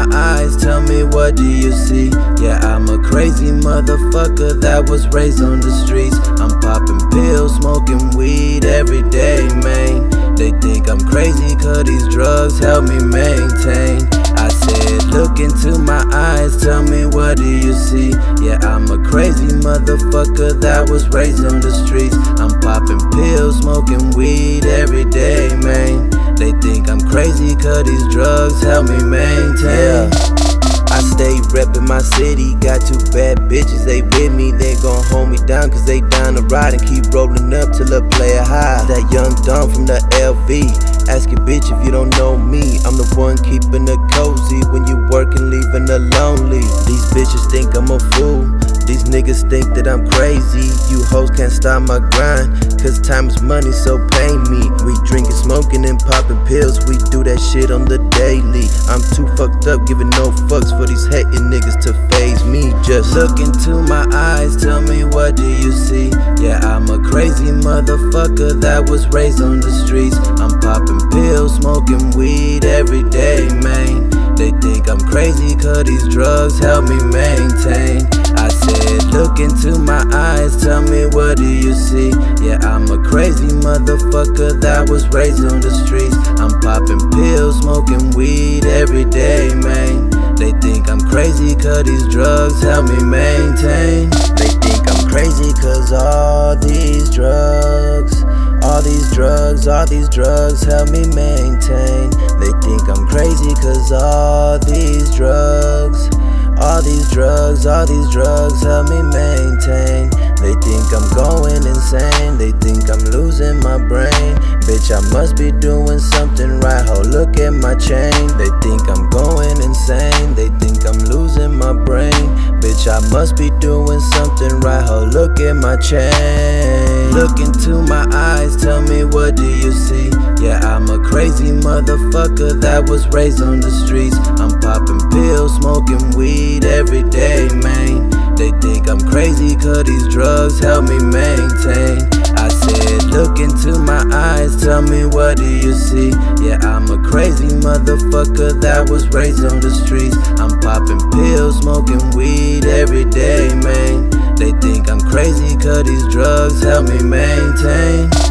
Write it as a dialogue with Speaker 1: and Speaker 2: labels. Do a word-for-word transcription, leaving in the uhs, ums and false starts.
Speaker 1: my eyes, tell me what do you see? Yeah, I'm a crazy motherfucker that was raised on the streets. I'm popping pills, smoking weed every day, man. They think I'm crazy cause these drugs help me maintain. I said, look into my eyes, tell me what do you see? Yeah, I'm a crazy motherfucker that was raised on the streets. I'm popping pills, smoking weed every day, man. They think I'm crazy cause these drugs help me maintain. I stay reppin' my city, got two bad bitches, they with me. They gon' hold me down cause they down to ride and keep rollin' up till a player high. That young dumb from the L V, ask your bitch if you don't know me. I'm the one keeping it cozy when you workin', leaving her lonely. These bitches think I'm a fool, these niggas think that I'm crazy. You hoes can't stop my grind, cause time is money, so pay me. We drinkin', smoking, and poppin' pills, we do that shit on the daily. I'm too fucked up, giving no fucks for these hatin' niggas to faze me. Just look into my eyes, tell me what do you see? Yeah, I'm a crazy motherfucker that was raised on the streets. I'm poppin' pills, smoking weed every day, man. They think I'm crazy cause these drugs help me maintain. I said, look into my eyes, tell me what do you see? Yeah, I'm a crazy motherfucker that was raised on the streets. I'm popping pills, smoking weed every day, man. They think I'm crazy cause these drugs help me maintain. They think I'm crazy cause all these drugs, all these drugs, all these drugs help me maintain. They think I'm crazy cause all these drugs, all these drugs, all these drugs help me maintain. They think I'm going insane, they think I'm losing my brain. Bitch, I must be doing something right, ho, look at my chain. They think I'm going insane, they think I'm losing my brain. Bitch, I must be doing something right, ho, look at my chain. Look into my eyes, tell me what do you see? Yeah, I'm a crazy motherfucker that was raised on the streets. I'm popping pills, smoking weed every day, man. They think I'm crazy cause these drugs help me maintain. I said, look into my eyes, tell me what do you see? Yeah, I'm a crazy motherfucker that was raised on the streets. I'm popping pills, smoking weed every day, man. They think I'm crazy cause these drugs help me maintain.